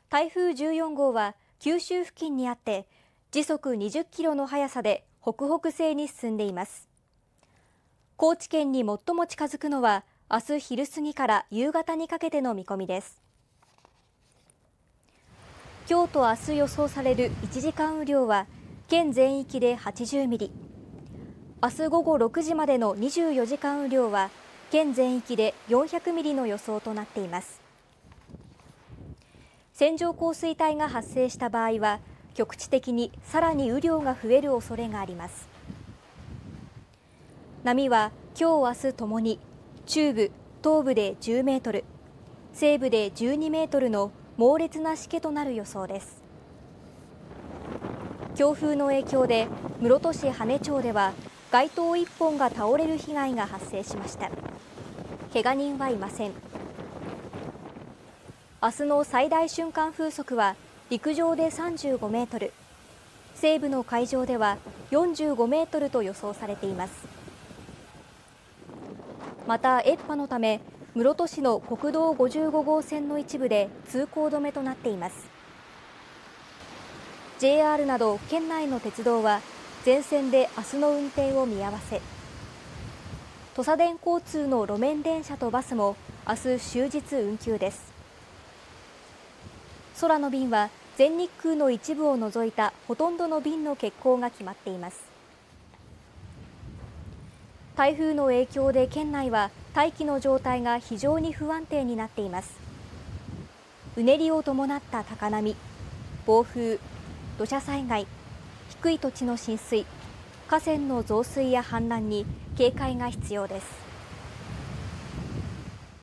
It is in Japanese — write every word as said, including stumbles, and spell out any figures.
台風じゅうよんごうは九州付近にあって時速にじゅっキロの速さで北北西に進んでいます。高知県に最も近づくのは明日昼過ぎから夕方にかけての見込みです。今日と明日予想されるいちじかん雨量は県全域ではちじゅうミリ、明日午後ろくじまでのにじゅうよじかん雨量は県全域でよんひゃくミリの予想となっています。線状降水帯が発生した場合は局地的にさらに雨量が増える恐れがあります。波は今日明日ともに中部、東部でじゅうメートル、西部でじゅうにメートルの猛烈なしけとなる予想です。強風の影響で室戸市羽根町では街灯いっぽんが倒れる被害が発生しました。けが人はいません。明日の最大瞬間風速は陸上でさんじゅうごメートル、西部の海上ではよんじゅうごメートルと予想されています。また越波のため室戸市の国道ごじゅうごごうせんの一部で通行止めとなっています。 ジェイアール など県内の鉄道は全線で明日の運転を見合わせ、土佐電交通の路面電車とバスも明日終日運休です。空の便は全日空の一部を除いたほとんどの便の欠航が決まっています。台風の影響で県内は大気の状態が非常に不安定になっています。うねりを伴った高波、暴風、土砂災害、低い土地の浸水、河川の増水や氾濫に警戒が必要です。